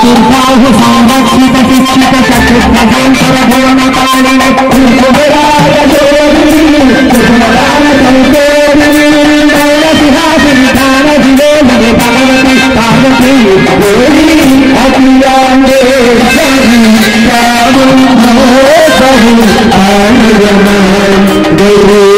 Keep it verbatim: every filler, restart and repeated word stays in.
संरक्षित शिक्षित चतुर्भुजंकर भुवन कालिने कुबेराय जोगिनी कुबेराय संकेतिनी दैल सिंहासनि दान दिवे लगे भगवती पार्वती देवी अखिलांडे जगि कामुं भो बहु आनंदमय देवी